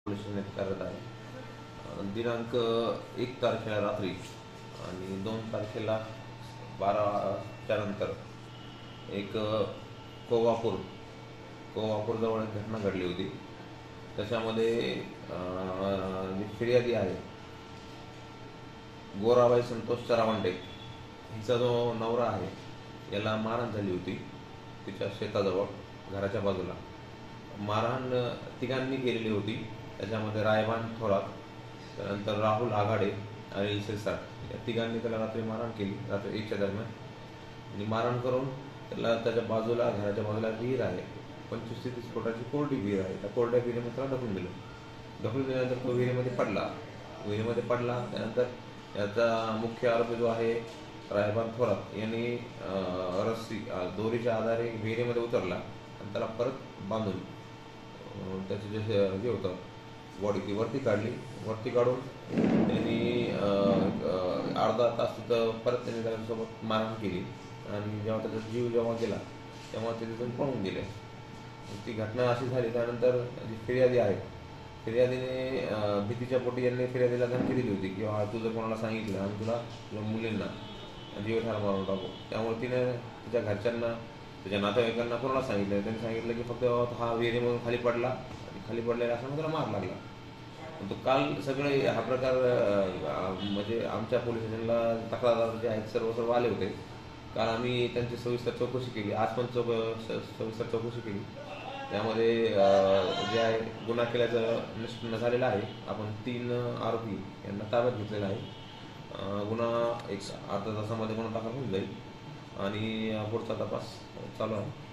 Police स्टेशनात कार्यरत आहे. दिनांक 1 तारखेला रात्री आणि 2 तारखेला 12च्या नंतर एक कोवापूर कोवापूरजवळ एक घटना घडली होती. त्याच्यामध्ये जी फिर्यादी आहे गोराबाई संतोष चरावंटे, हिचा जो नवरा आहे याला मारहाण झाली होती तिच्या शेताजवळ घराच्या बाजूला. मारहाण तिघांनी केलेली होती. त्याच्यामध्ये रायबान थोरात, त्यानंतर राहुल आघाडे आणि शिरसाट या तिघांनी त्याला रात्री मारहाण केली, रात्री 1च्या दरम्यान. आणि मारहाण करून त्याला त्याच्या बाजूला घराच्या बाजूला विहीर आहे, 25 ते 30 फुटाची कोरडी विहीर आहे, त्या कोरड्या विहिरीमध्ये त्याला ढकलून दिलं. ढकलून दिल्यानंतर तो विहिरीमध्ये पडला. त्यानंतर याचा मुख्य आरोपी जो आहे रायबान थोरात यांनी दोरीच्या आधारे विहिरीमध्ये उतरला आणि त्याला परत बांधून त्याचं जे होतं बॉडी ती वरती काढून त्यांनी अर्धा तास तिथं परत त्यांनी त्याच्यासोबत मारहाण केली. आणि जेव्हा त्याचा जीव गेला तेव्हा ते तिथून पळून गेले. ती घटना अशी झाली. त्यानंतर जी फिर्यादी आहे, फिर्यादीने भीतीच्या पोटी यांनी फिर्यादीला धमकी दिली होती की तू जर कोणाला सांगितलं आणि तुझ्या मुलींना जीवठार मारून टाकू. त्यामुळे तिने तिच्या घरच्यांना, तिच्या नातेवाईकांना कोणाला सांगितलं. त्यांनी सांगितलं की फक्त हा विहिरीमधून खाली पडला आणि खाली पडलेला असल्यामुळे त्याला मार लागला. तो काल सगळे हा प्रकार म्हणजे आमच्या पोलीस स्टेशनला तक्रारदार जे आहेत सर्व आले होते. काल आम्ही त्यांची सविस्तर चौकशी केली, आज पण सविस्तर चौकशी केली. त्यामध्ये जे आहे गुन्हा केल्याचं निष्पन्न झालेलं आहे. आपण 3 आरोपी यांना ताब्यात घेतलेला आहे. गुन्हा एक अर्धा तासामध्ये गुन्हा दाखल होऊन जाईल आणि पुढचा तपास चालू आहे.